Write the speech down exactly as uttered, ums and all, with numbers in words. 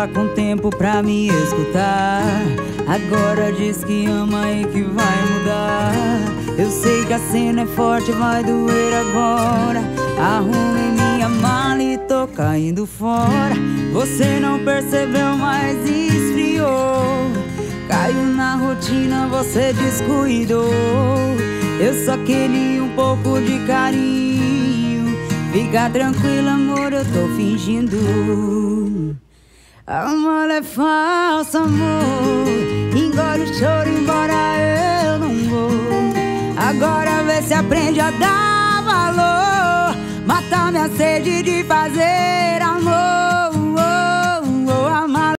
tá com tempo pra me escutar. Agora diz que ama e que vai mudar. Eu sei que a cena é forte, vai doer agora. Arrumei minha mala e tô caindo fora. Você não percebeu, mas esfriou. Caiu na rotina, você descuidou. Eu só queria um pouco de carinho. Fica tranquilo, amor, eu tô fingindo. Amor é falso, amor. Engole o choro, embora eu não vou. Agora vê se aprende a dar valor. Matar minha sede de fazer amor.